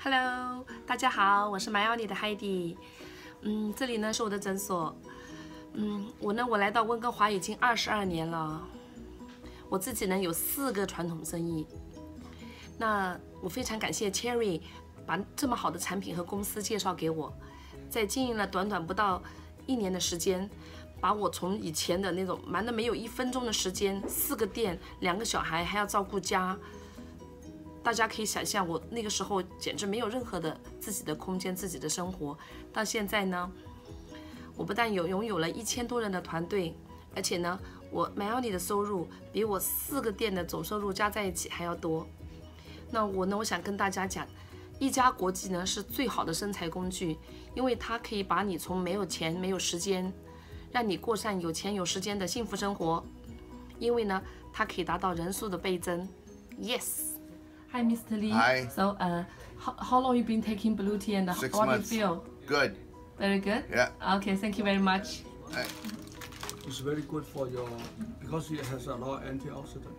Hello， 大家好，我是买药你的 Heidi。这里呢是我的诊所。我来到温哥华已经22年了。我自己呢有4个传统生意。那我非常感谢 Cherry 把这么好的产品和公司介绍给我，在经营了短短不到1年的时间，把我从以前的那种忙得没有1分钟的时间，4个店，2个小孩还要照顾家。大家可以想象，我那个时候简直没有任何的自己的空间、自己的生活。到现在呢，我不但拥有了1000多人的团队，而且呢，我Myoni的收入比我4个店的总收入加在一起还要多。那我想跟大家讲，一家国际呢是最好的生财工具，因为它可以把你从没有钱、没有时间，让你过上有钱有时间的幸福生活。因为呢，它可以达到人数的倍增。Yes。Hi, Mr. Lee. Hi. So, how long you been taking blue tea and 6 what months. do you feel? Good. Very good? Yeah. Okay, thank you very much. Hey. It's very good for your, because it has a lot of antioxidant.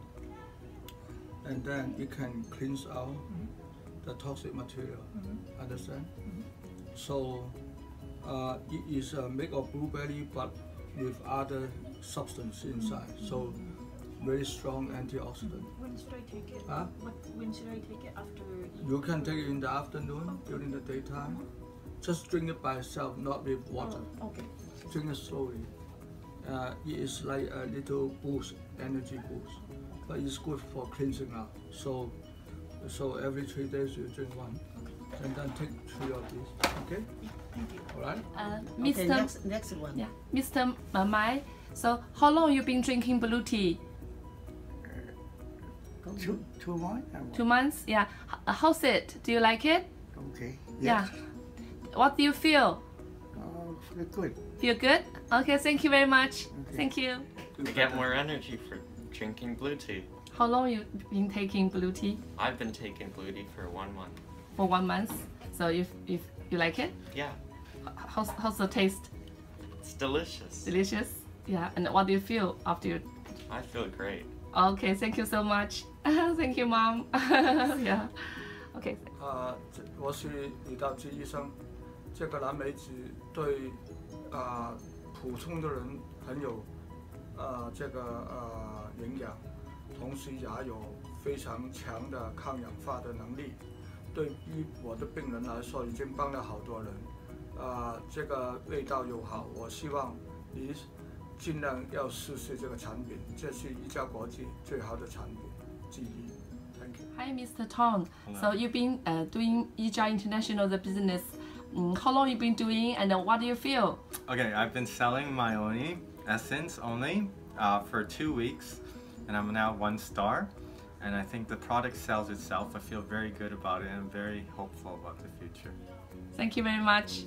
And then it can cleanse out the toxic material. Understand? So, it is made of blueberry but with other substance inside. So, very strong antioxidant. When should I take it? Huh? When should I take it after eating? You can take it in the afternoon, during the daytime. Just drink it by itself, not with water. Oh, okay. Drink it slowly. It is like a little boost, energy boost, but it's good for cleansing out. So every 3 days you drink one, and then take 3 of these. Okay? Thank you. All right? Mr. Okay, next one. Yeah, Mr. Mai. So, how long you been drinking blue tea? 2 months? 2 months? Yeah. How's it? Do you like it? Okay. Yeah. What do you feel? Feel good. Feel good? Okay, thank you very much. Okay. Thank you. I get more energy for drinking blue tea. How long you been taking blue tea? I've been taking blue tea for 1 month. For 1 month. So if you like it? Yeah, How's the taste? it's delicious. Delicious? Yeah. And what do you feel after you? I feel great. Okay, thank you so much. Thank you, Mom. Yeah. Okay. 我是李道基医生。这个蓝莓子对普通的人很有营养，同时也有非常强的抗氧化的能力。对于我的病人来说，已经帮了好多人。这个味道又好，我希望你尽量要试试这个产品，这是一家国际最好的产品之一。Thank you. Hi, Mr. Tong. So you've been doing Ija International the business. How long you been doing, and what do you feel? Okay, I've been selling Myoni Essence only for 2 weeks, and I'm now 1 star. And I think the product sells itself. I feel very good about it, and I'm very hopeful about the future. Thank you very much.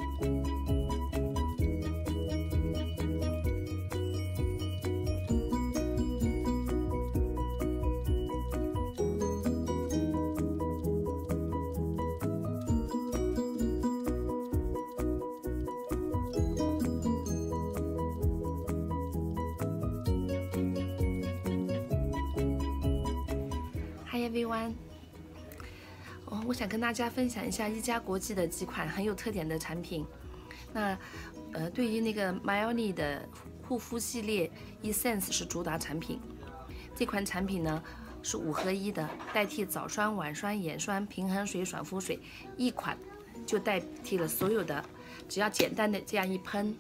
Hi everyone. 我想跟大家分享一下一家国际的几款很有特点的产品。那对于那个 Myoni 的护肤系列 Essence 是主打产品。这款产品呢是5合1的，代替早霜、晚霜、眼霜、平衡水、爽肤水，一款就代替了所有的，只要简单的这样一喷，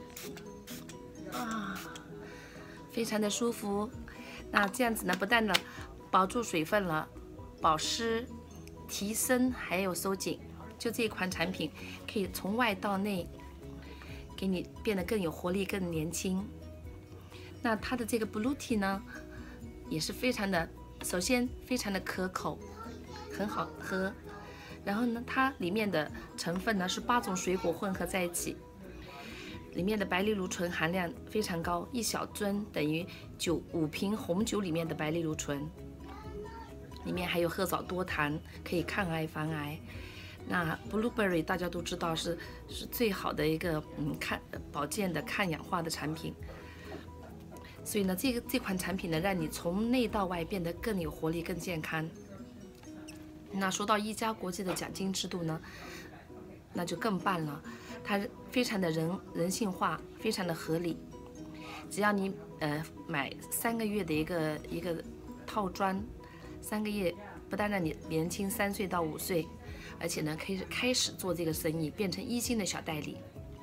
非常的舒服。那这样子呢，不但呢保住水分了，保湿、提升还有收紧，就这一款产品可以从外到内给你变得更有活力、更年轻。那它的这个 Blue Tea 呢，也是非常的，首先非常的可口，很好喝。然后呢，它里面的成分呢是8种水果混合在一起，里面的白藜芦醇含量非常高，1小樽等于5瓶红酒里面的白藜芦醇。里面还有褐藻多糖，可以抗癌防癌。那 blueberry 大家都知道是最好的一个保健的抗氧化的产品。所以呢，这款产品呢，让你从内到外变得更有活力、更健康。 那说到一家国际的奖金制度呢，那就更棒了，它非常的人性化，非常的合理。只要你买3个月的一个套装，3个月不但让你年轻3岁到5岁，而且呢可以开始做这个生意，变成1星的小代理。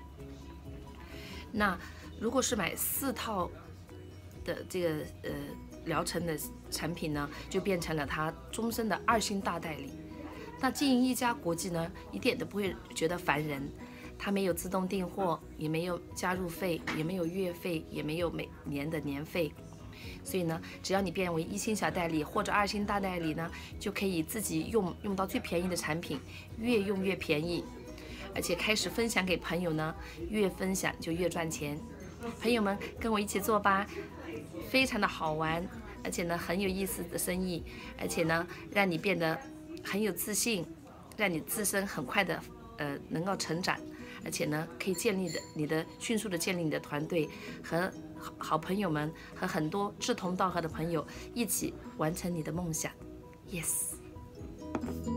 那如果是买4套的这个疗程的产品呢，就变成了他终身的2星大代理。那经营一家国际呢，一点都不会觉得烦人，它没有自动订货，也没有加入费，也没有月费，也没有每年的年费。所以呢，只要你变为1星小代理或者2星大代理呢，就可以自己用到最便宜的产品，越用越便宜，而且开始分享给朋友呢，越分享就越赚钱。朋友们跟我一起做吧，非常的好玩，而且呢很有意思的生意，而且呢让你变得很有自信，让你自身很快的能够成长，而且呢可以迅速的建立你的团队，和好朋友们和很多志同道合的朋友一起完成你的梦想。Yes。